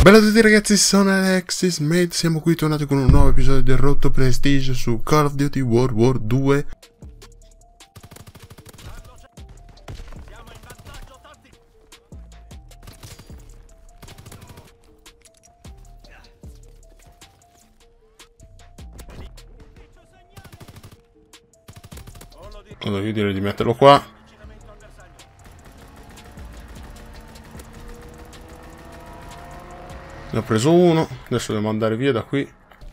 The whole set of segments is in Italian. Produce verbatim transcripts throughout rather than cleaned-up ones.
Bella a tutti ragazzi, sono Alexis Mate, siamo qui tornati con un nuovo episodio del Road to Prestige su Call of Duty World War due. Allora io direi di metterlo qua. Ne ho preso uno, adesso devo andare via da qui.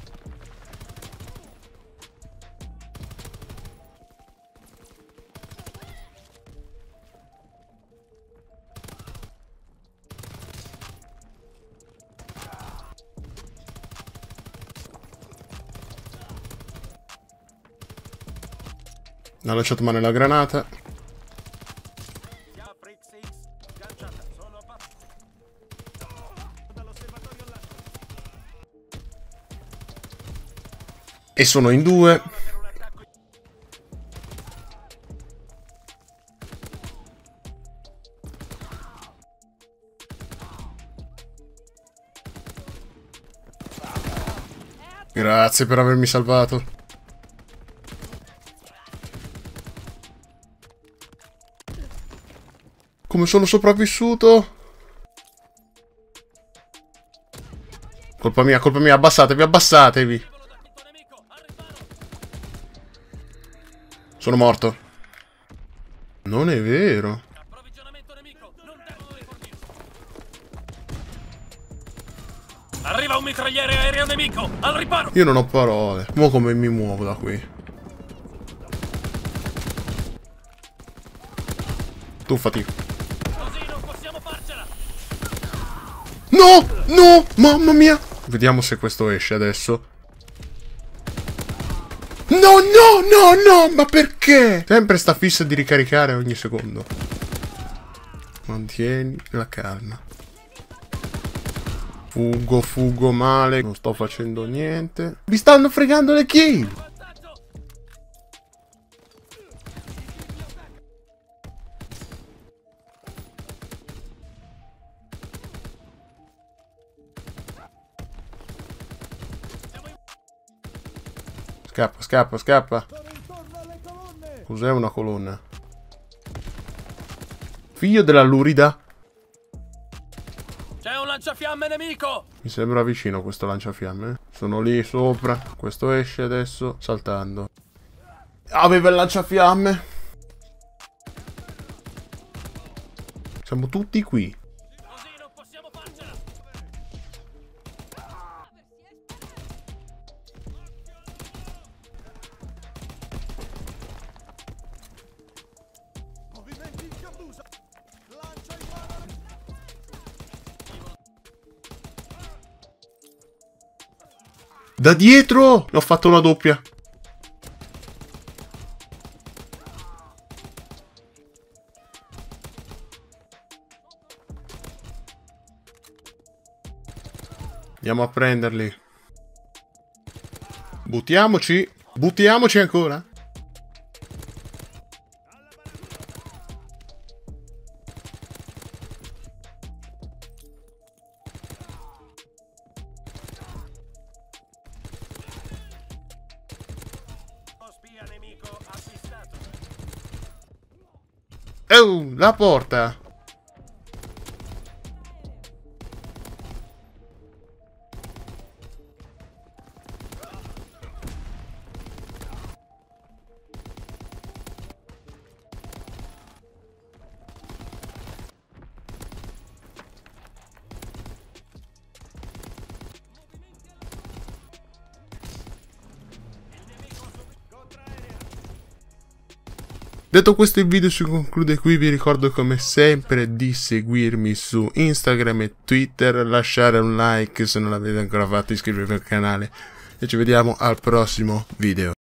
Ha lanciato male la granata. E sono in due. Grazie per avermi salvato. Come sono sopravvissuto? Colpa mia, colpa mia, abbassatevi, abbassatevi. Sono morto. Non è vero. Arriva un mitragliere aereo nemico, al riparo. Io non ho parole. Mo' come mi muovo da qui? Tuffati. Così non possiamo farcela. No! No! Mamma mia! Vediamo se questo esce adesso. No, no, no, no! Ma perché? Sempre sta fissa di ricaricare ogni secondo. Mantieni la calma. Fuggo, fuggo male. Non sto facendo niente. Mi stanno fregando le kill! Scappa, scappa, scappa. Cos'è una colonna? Figlio della lurida. C'è un lanciafiamme nemico. Mi sembra vicino questo lanciafiamme. Sono lì sopra. Questo esce adesso saltando. Aveva il lanciafiamme. Siamo tutti qui. Così non possiamo farcela. Da dietro! L'ho fatto una doppia. Andiamo a prenderli. Buttiamoci. Buttiamoci ancora. Oh, la porta. Detto questo, il video si conclude qui. Vi ricordo come sempre di seguirmi su Instagram e Twitter, lasciare un like se non l'avete ancora fatto, iscrivervi al canale e ci vediamo al prossimo video.